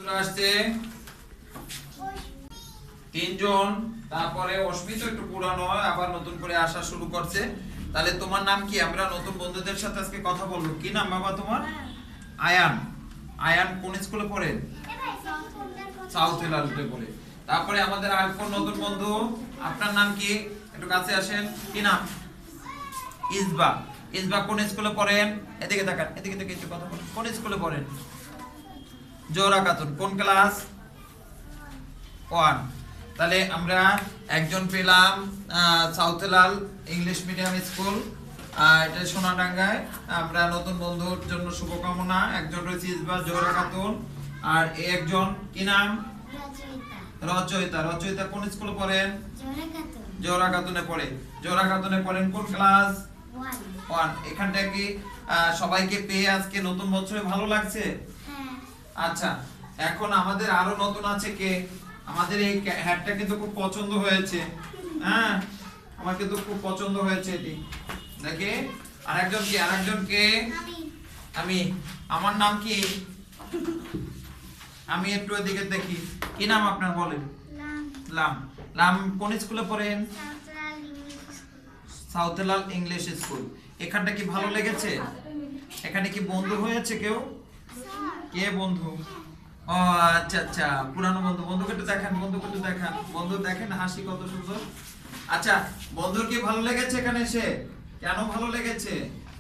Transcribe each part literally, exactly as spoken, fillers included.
চলে আসছে তিনজন, তারপরে অস্মিত একটু পুরানো আবার নতুন করে আসা শুরু করছে। তাহলে তোমার নাম কি? আমরা নতুন বন্ধুদের সাথে আজকে কথা বলবো। কি নাম বাবা তোমার? আয়ান। আয়ান কোন স্কুলে পড়ে? সাউথ এলালুতে পড়ে। তারপরে আমাদের আরেকজন নতুন বন্ধু, আপনার নাম কি? একটু কাছে আসেন। কি নাম? ইসবা। ইসবা কোন স্কুলে পড়েন? এদিকে তাকান, এদিকে থেকে একটু কথা বলুন। কোন স্কুলে পড়েন? জোহরা খাতুন। কোন ক্লাস? ওয়ান। তাহলে আমরা একজন পেলাম সাউথ এলাল ইংলিশ মিডিয়াম স্কুল, এটা সোনাডাঙ্গায়। আমরা নতুন বন্ধুর জন্য শুভকামনা। একজন রয়েছে ইসবা, জোহরা খাতুন, আর একজন কি নাম? রচয়িতা। রচয়িতা কোন স্কুলে পড়েন? জোহরা খাতুনে পড়ে। জোহরা খাতুনে পড়েন কোন ক্লাস? ওয়ান। এখানটা কি সবাইকে পেয়ে আজকে নতুন বছরে ভালো লাগছে? আচ্ছা, এখন আমাদের আরো নতুন আছে কে? আমাদের এই হ্যাটটা কিন্তু খুব পছন্দ হয়েছে। হ্যাঁ, আমার কিন্তু খুব পছন্দ হয়েছে এটি। দেখে আরেকজন কি? আরেকজন কে? আমি। আমার নাম কি? আমি একটু এদিকে দেখি। কি নাম আপনার বলেন? লাম। লাম কোন স্কুলে পড়েন? সাউথ এলাল ইংলিশ স্কুল। এখানটা কি ভালো লেগেছে? এখানে কি বন্ধু হয়েছে কেউ? কে বন্ধু? ও আচ্ছা আচ্ছা, পুরানো বন্ধু। বন্ধুকে একটু দেখান, বন্ধুকে একটু দেখান। বন্ধু দেখেন হাসি কত সুন্দর। আচ্ছা, বন্ধুর কি ভালো লেগেছে এখানে এসে? কেন ভালো লেগেছে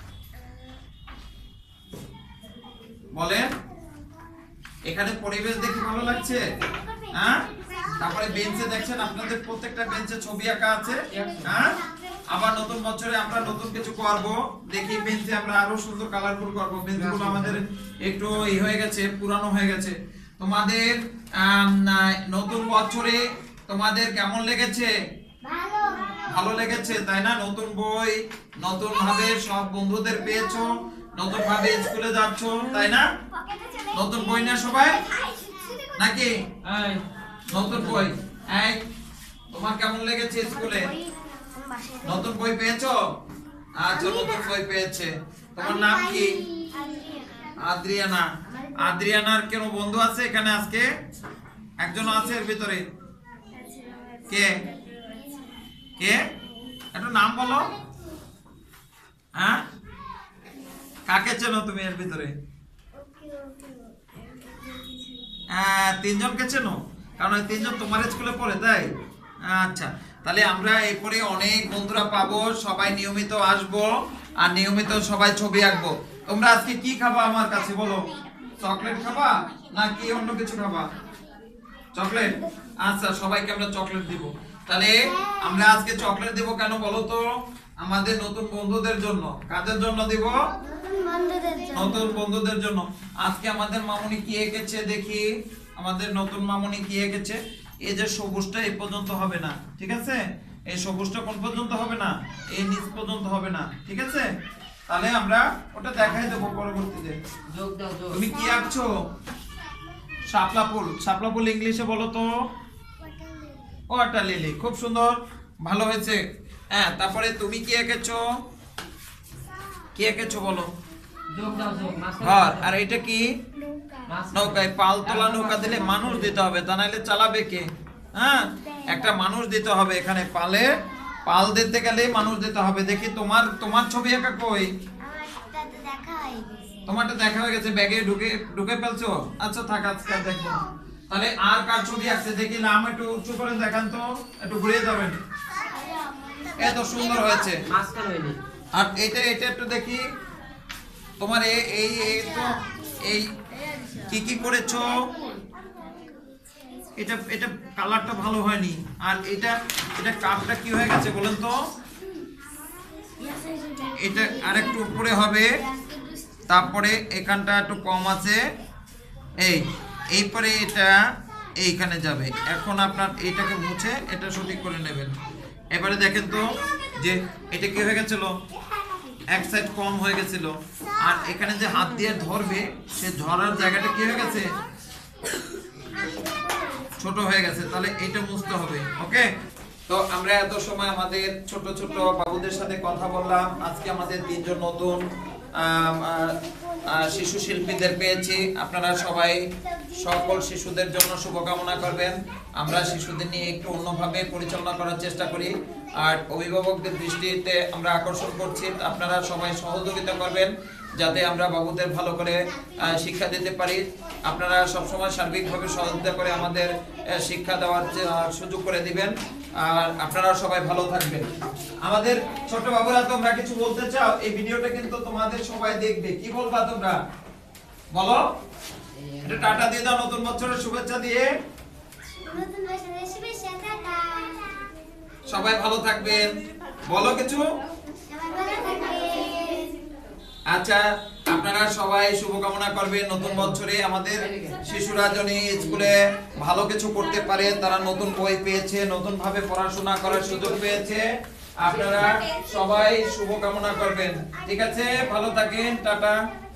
বলেন? এখানে পরিবেশ দেখে ভালো লাগছে? হ্যাঁ, তারপরে বেঞ্চে দেখছেন, আপনাদের প্রত্যেকটা বেঞ্চে ছবি আঁকা আছে। হ্যাঁ, আবার নতুন বছরে আমরা নতুন কিছু করব। দেখি বেঞ্চে আমরা আরো সুন্দর কালারফুল করব। বেঞ্চগুলো আমাদের একটু ই হয়ে গেছে, পুরানো হয়ে গেছে। তোমাদের নতুন বছরে তোমাদের কেমন লেগেছে? ভালো। ভালো লেগেছে, তাই না? নতুন বই, নতুন ভাবে সব বন্ধুদের পেয়েছো, নতুন ভাবে স্কুলে যাচ্ছ, তাই না? নতুন বই না সবাই নাকি? নতুন বই। এই তোমার কেমন লেগেছে স্কুলে? নতুন বই পেয়েছো? আচ্ছা, নতুন বই পেয়েছে। তোমার নাম কি? আদ্রিয়ানা। আদ্রিয়ানার কেন বন্ধু আছে এখানে আজকে? একজন আছে এর ভিতরে। কে কে? একটু নাম বলো। হ্যাঁ, কাকে চেনো তুমি এর ভিতরে? হ্যাঁ, তিনজনকে চেনো, কারণ ওই তিনজন তোমার স্কুলে পড়ে, তাই? আচ্ছা, তাহলে আমরা এরপরে অনেক বন্ধুরা পাবো, সবাই নিয়মিত আসবো আর নিয়মিত সবাই ছবি আঁকবো। তোমরা আজকে কি খাবা আমার কাছে বলো? চকলেট খাবা নাকি অন্য কিছু খাবা? চকলেট। আচ্ছা, সবাইকে আমরা চকলেট দিব। তাহলে আমরা আজকে চকলেট দিব কেন বলো তো? আমাদের নতুন বন্ধুদের জন্য। কাদের জন্য দিব? নতুন বন্ধুদের জন্য। আজকে আমাদের মামুনি কি এঁকেছে দেখি। আমাদের নতুন মামুনি কি এঁকেছে? এই যে সবুজটা এই পর্যন্ত হবে না, ঠিক আছে? এই সবুজটা কোন পর্যন্ত হবে না? এই নিচ পর্যন্ত হবে না, ঠিক আছে? তাহলে আমরা ওটা দেখাই দেবো পরবর্তীতে। তুমি কি আঁকছো? শাপলা ফুল। শাপলা ফুল ইংলিশে বলো তো? Water lily. খুব সুন্দর, ভালো হয়েছে। হ্যাঁ, তারপরে তুমি কি এঁকেছো? কি এঁকেছো বলো? ঘর। আর এটা কি? নৌকায় পাল তোলা নৌকা দিলে মানুষ দিতে হবে, তা নাহলে চালাবে কে? হ্যাঁ, একটা মানুষ দিতে হবে এখানে। পালে পাল দিতে গেলে মানুষ দিতে হবে। দেখি তোমার তোমার ছবি আঁকা কই? তোমারটা দেখা হয়ে গেছে, ব্যাগে ঢুকে ঢুকে ফেলছো। আচ্ছা থাক, আজকে দেখবো। তাহলে আর কার ছবি আঁকছে দেখি? নাম একটু উঁচু করে দেখান তো, একটু ঘুরিয়ে যাবেন। এত সুন্দর হয়েছে। আর এটা এটা একটু দেখি তোমার। এই এই তো এই কি কি করেছো? এটা এটা কালারটা ভালো হয়নি। আর এটা এটা কাপটা কি হয়ে গেছে বলেন তো? এটা আরেকটু উপরে হবে, তারপরে এখানটা একটু কম আছে। এই এইপরে এটা এইখানে যাবে। এখন আপনার এটাকে মুছে এটা সঠিক করে নেবেন। এবারে দেখেন তো যে এটা কি হয়ে গেছিল, এক সাইড কম হয়ে গেছিল। আর এখানে যে হাত দিয়ে ধরবে, সে ধরার জায়গাটা কি হয়ে গেছে? ছোট হয়ে গেছে। তাহলে এটা মুছতে হবে। ওকে, তো আমরা এত সময় আমাদের ছোট ছোট বাবুদের সাথে কথা বললাম। আজকে আমাদের তিনজন নতুন শিশু শিল্পীদের পেয়েছি। আপনারা সবাই সকল শিশুদের জন্য শুভকামনা করবেন। আমরা শিশুদের নিয়ে একটু অন্যভাবে পরিচালনা করার চেষ্টা করি, আর অভিভাবকদের দৃষ্টিতে আমরা আকর্ষণ করছি। আপনারা সবাই সহযোগিতা করবেন যাতে আমরা বাবুদের ভালো করে শিক্ষা দিতে পারি। আপনারা সবসময় সার্বিকভাবে সহযোগিতা করে আমাদের শিক্ষা দেওয়ার সুযোগ করে দিবেন, আর আপনারা সবাই ভালো থাকবেন। আমাদের ছোট বাবুরা, তোমরা কিছু বলতে চাও? এই ভিডিওটা কিন্তু তোমাদের সবাই দেখবে, কি বলবা তোমরা? বলো, এটা টাটা দিয়ে দাও, নতুন বছরের শুভেচ্ছা দিয়ে। নতুন বছরের শুভেচ্ছা, টাটা। সবাই ভালো থাকবেন, বলো কিছু। সবাই ভালো থাকবেন। আচ্ছা, আপনারা সবাই শুভকামনা করবেন নতুন বছরে আমাদের শিশুরা যেন স্কুলে ভালো কিছু করতে পারে। তারা নতুন বই পেয়েছে, নতুন ভাবে পড়াশোনা করার সুযোগ পেয়েছে। আপনারা সবাই শুভকামনা করবেন। ঠিক আছে, ভালো থাকেন, টাটা।